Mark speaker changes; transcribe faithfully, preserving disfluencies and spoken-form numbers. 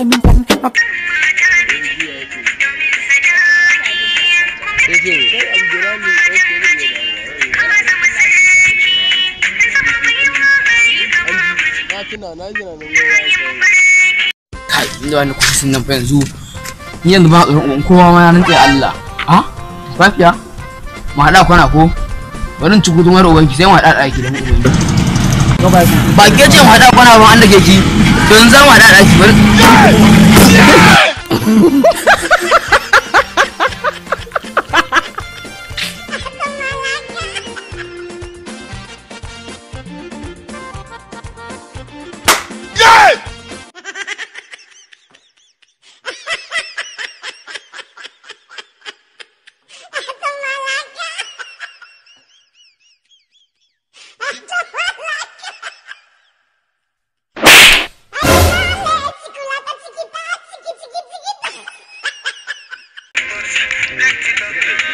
Speaker 1: mintan.
Speaker 2: Kai, inda wani kusa nan fa yanzu. Ni yanzu ba tsoron kowa ma nan kai Allah. Ha? Lafiya? Mu haɗa kwana ko? Bari ci gudun wani ubanki sai mu haɗa ɗaki da mu ubanki. Ba ke ce mu haɗa kwana ba an da ke ki. To yanzu za mu haɗa ɗaki bari.
Speaker 3: Let's go.